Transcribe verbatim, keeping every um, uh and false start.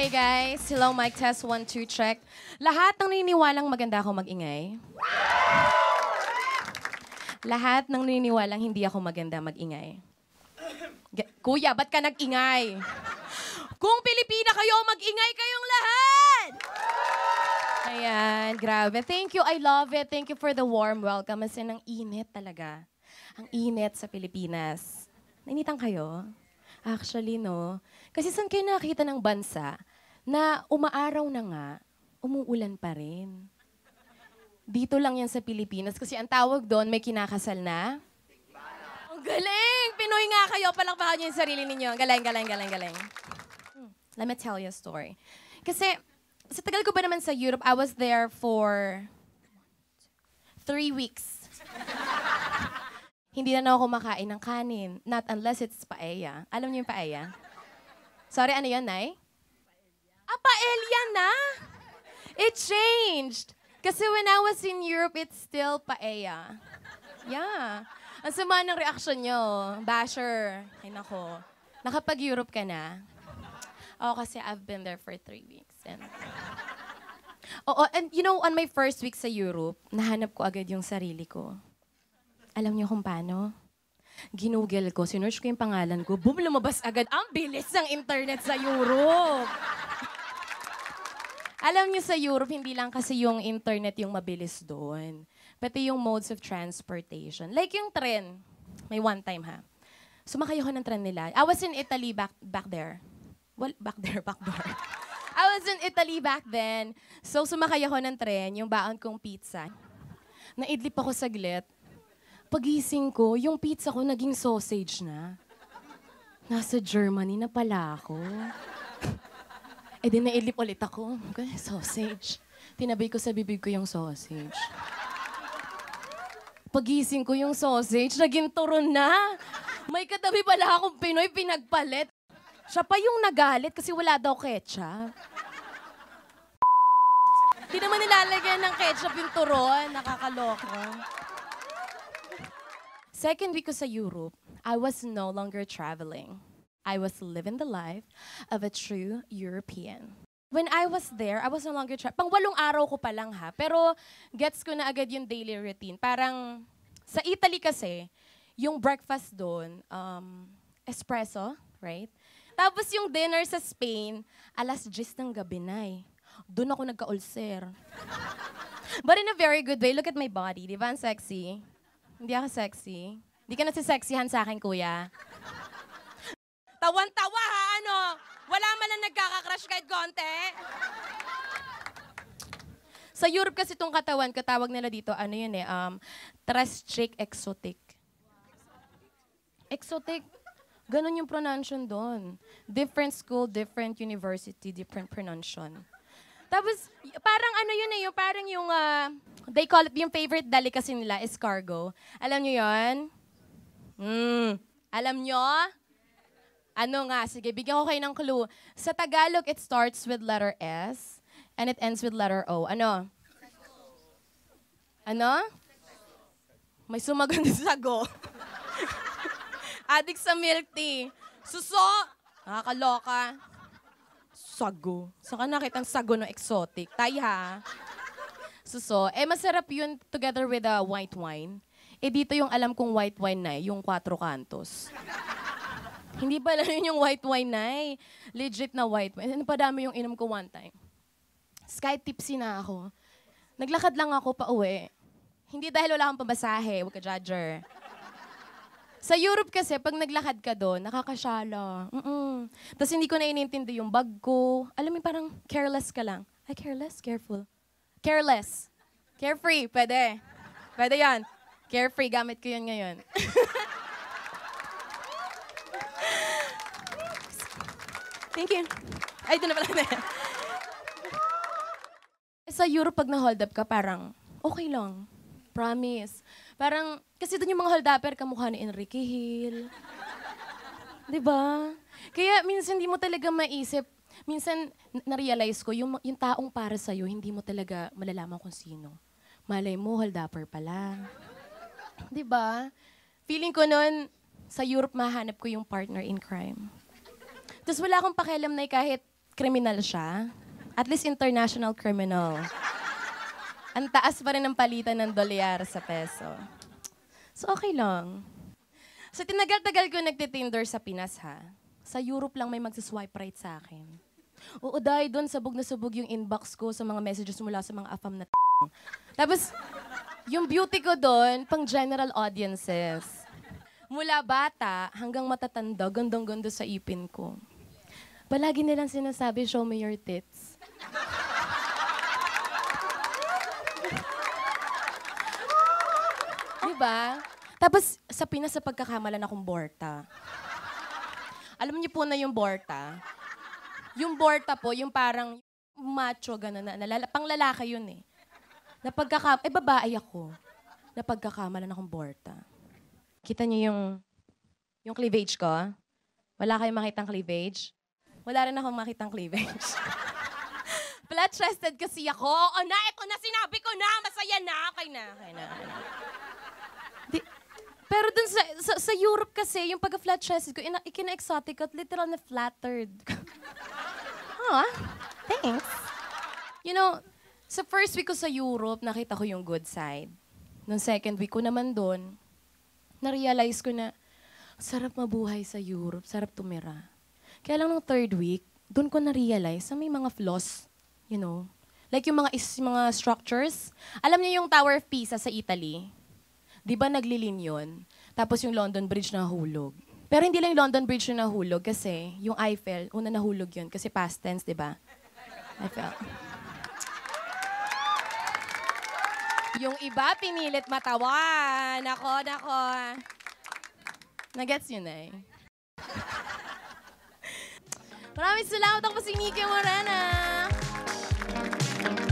Hey guys, hello, mic test, one, two, check. Lahat ng naniniwalang maganda ako mag-ingay. Lahat ng naniniwalang hindi ako maganda mag-ingay. Kuya, ba't ka nag-ingay? Kung Pilipina kayo, mag-ingay kayong lahat! Ayan, grabe. Thank you, I love it. Thank you for the warm welcome. As in, ang init talaga. Ang init sa Pilipinas. Nainitan kayo? Actually, no. Kasi saan kayo nakakita ng bansa na umaaraw na nga, umuulan pa rin? Dito lang yan sa Pilipinas. Kasi ang tawag doon, may kinakasal na. Ang galing! Pinoy nga kayo. Palakpakan niyo yung sarili ninyo. Galing, galing, galing, galing. Hmm. Let me tell you a story. Kasi, sa tagal ko ba naman sa Europe, I was there for three weeks. Hindi na na ako kumakain ng kanin. Not unless it's paella. Alam niyo yung paella? Sorry, ano yun, Nay? Ah, paella na! It changed. Kasi when I was in Europe, it's still paella. Yeah. Ang sama ng reaction nyo. Basher. Ay, nako. Nakapag-Europe ka na? Oo, kasi I've been there for three weeks. And... Oo, and you know, on my first week sa Europe, nahanap ko agad yung sarili ko. Alam niyo kung paano? Ginugel ko, sinerch ko yung pangalan ko, boom, lumabas agad. Ang bilis ng internet sa Europe! Alam niyo sa Europe, hindi lang kasi yung internet yung mabilis doon. Pati yung modes of transportation. Like yung tren. May one time ha. Sumakay ako ng tren nila. I was in Italy back, back there. Well, back there, back there. I was in Italy back then. So sumakay ako ng tren, yung baon kong pizza. Naidlip ako saglit. Pagising ko, yung pizza ko naging sausage na. Nasa Germany na pala ako. E di nailip ulit ako. Okay, sausage. Tinabay ko sa bibig ko yung sausage. Pagising ko yung sausage, naging turon na. May katabi pala akong Pinoy, pinagpalit. Siya pa yung nagalit kasi wala daw ketchup. Di naman nilalagyan ng ketchup yung turon. Nakakaloka. Second week ko sa Europe, I was no longer traveling. I was living the life of a true European. When I was there, I was no longer traveling. Pang walong araw ko pa lang ha, pero gets ko na agad yung daily routine. Parang sa Italy kasi, yung breakfast doon, um, espresso, right? Tapos yung dinner sa Spain, alas diyes ng gabi na eh. Doon ako nagka-ulcer. But in a very good way, look at my body, di ba? Ang sexy. Hindi ako sexy. Hindi ka nasisexihan sa akin, kuya. Tawan-tawa, ha? Ano? Wala man lang nagkaka-crush kahit konti. Sa Europe kasi itong katawan, katawag nila dito, ano yun eh, um, Trastric exotic. Exotic. Ganon yung pronunciation doon. Different school, different university, different pronunciation. Tapos, parang ano yun eh, yung parang yung, uh, they call it, yung favorite delicacy nila is cargo. Alam nyo yun? Hmm. Alam nyo? Ano nga? Sige, bigyan ko kayo ng clue. Sa Tagalog, it starts with letter S and it ends with letter O. Ano? Ano? May sumagot sa sago. Adik sa milk tea. Suso! Nakakaloka. Sago. Saka nakitang sago no exotic. Tay ha. Suso. Eh, masarap yun together with a uh, white wine. Eh, dito yung alam kong white wine na yung Cuatro Cantos. Hindi pala yun yung white wine na eh. Legit na white wine. Ano pa dami yung inom ko one time. Sky tipsy na ako. Naglakad lang ako pa uwi. Hindi dahil wala akong pambasahe. Huwag ka judger. Sa Europe kasi, pag naglakad ka doon, nakakasyala. Mm-mm. Tapos hindi ko na inintindi yung bag ko. Alam mo, parang careless ka lang. Ay, careless? Careful. Careless. Carefree. Pwede. Pwede yan. Carefree. Gamit ko yun ngayon. Thank you. Ay, doon na pala. Sa Europe, pag na-hold up ka, parang okay lang. Promise. Parang, kasi doon yung mga hold-upper, kamukha ni Enrique Hill. Diba? Kaya minsan hindi mo talaga maisip, minsan na-realize ko, yung, yung taong para sa'yo, hindi mo talaga malalaman kung sino. Malay mo, hold-upper pala. Diba? Feeling ko noon, sa Europe mahanap ko yung partner in crime. Tapos wala akong pakialam na kahit kriminal siya. At least international criminal. Ang taas pa rin ng palitan ng dolyar sa peso. So, okay lang. So, tinagal-tagal ko nagtitinder sa Pinas, ha? Sa Europe lang may magsiswipe right sa akin. Oo, dahil doon sabog na sabog yung inbox ko sa mga messages mula sa mga afam na t***. Tapos, yung beauty ko doon, pang general audiences. Mula bata hanggang matatanda, gandang-ganda sa ipin ko. Palagi nilang sinasabi, show me your tits. Diba? Tapos, sa Pinas, sa pagkakamalan akong borta. Alam niyo po na yung borta? Yung borta po, yung parang macho, gano'n, na, na, pang lalaki yun eh. Na pagkaka... Eh, babae ako. Na pagkakamalan akong borta. Kita niyo yung... yung cleavage ko? Wala kayong makitang cleavage? Wala rin akong makitang cleavage. Flat-chested kasi ako. O na, ito na, sinabi ko na, masaya na. Okay na, okay na. Okay na. Di, pero dun sa, sa, sa Europe kasi, yung pagka-flat-chested ko, ina, ikina-exotic at literal na flattered. Huh? Thanks. You know, sa first week ko sa Europe, nakita ko yung good side. Nung second week ko naman doon, na-realize ko na, sarap mabuhay sa Europe, sarap tumira. Kaya lang nung third week, doon ko na-realize na may mga flaws, you know. Like yung mga, is, mga structures. Alam niyo yung Tower of Pisa sa Italy? Di ba naglilin yun? Tapos yung London Bridge nahulog. Pero hindi lang yung London Bridge yung nahulog kasi yung Eiffel, una nahulog yun kasi past tense, di ba? Eiffel. Yung iba, pinilit matawan. Nako, nako. Nagets yun eh. Maraming salamat ako si Nicki Morena.